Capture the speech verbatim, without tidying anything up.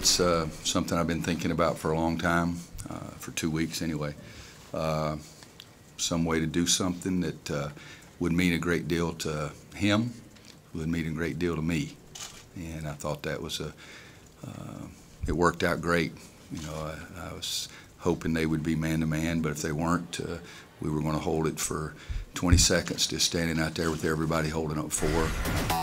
It's uh, something I've been thinking about for a long time, uh, for two weeks anyway. Uh, some way to do something that uh, would mean a great deal to him, would mean a great deal to me. And I thought that was a, uh, it worked out great. You know, I, I was hoping they would be man-to-man, but if they weren't, uh, we were going to hold it for twenty seconds, just standing out there with everybody holding up four.